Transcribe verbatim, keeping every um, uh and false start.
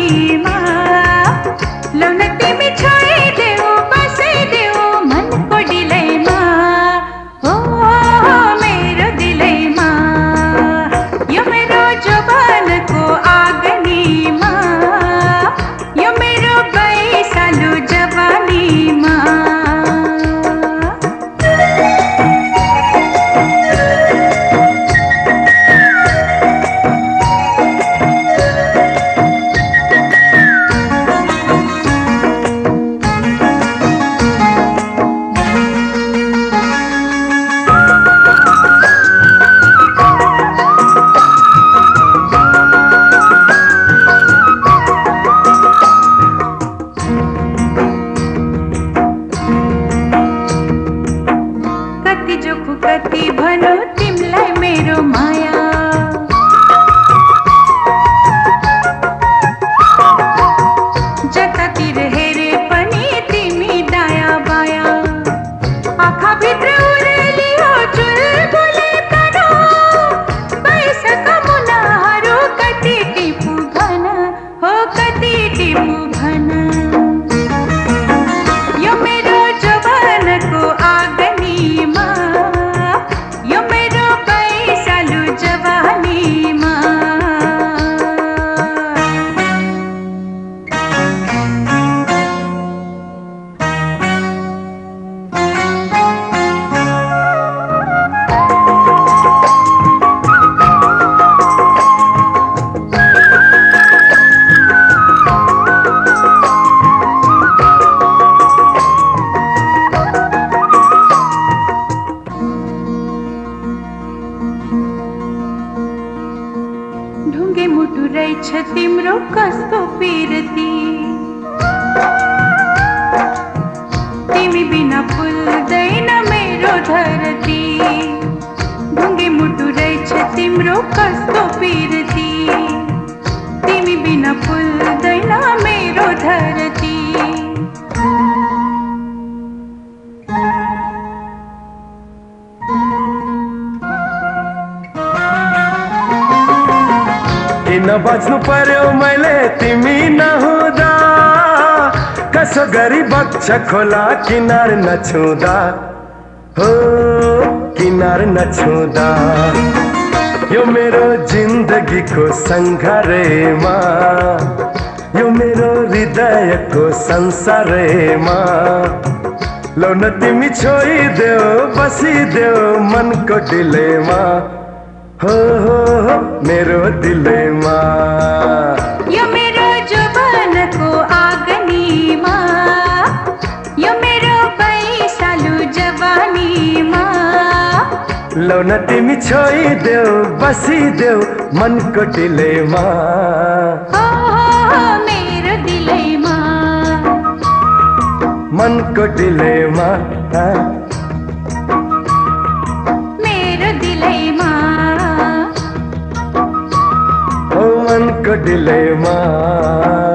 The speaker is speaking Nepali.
कति भनो तिमलाई मेरो माया, जतातिर हेरे पनि तिमी दाया बाया, आँखा भित्र उडेलियो चुलबुले तनो, पैसाका मुनाहरू कति टिपु भन, हो कति टिपु भन। यो मेरो जवानको आँगनीमा, यो मेरो पैसालु जवानीमा, ढुङ्गे मुटु रहेछ तिम्रो कस्तो पिरती, तिमी बिना फुल्दैन मेरो धरती। ढुङ्गे मुटु रहेछ तिम्रो कस्तो पिरती, तिमी बिना फुल्दैन मेरो धरती। किन बच्नु पर्यो मैले तिमी नहुँदा, कसो गरी बग्छ खोला किनार नछुँदा, हो किनार नछुँदा। यो मेरो जिन्दगीको सङ्घारेमा, यो मेरो हृदयको संसारेमा, लौ न तिमी छोइदेऊ बसिदेऊ मनको डिलेमा, हो हो हो मेरो दिलैमा। यो मेरो जवानको आँगनीमा, यो मेरो पैसालु जवानीमा, लौ न तिमी छोइदेऊ बसिदेऊ मनको डिलेमा, हो हो मेरो दिलैमा, मनको डिलेमा, मेरो दिलैमा, ओ मनको डिलेमा।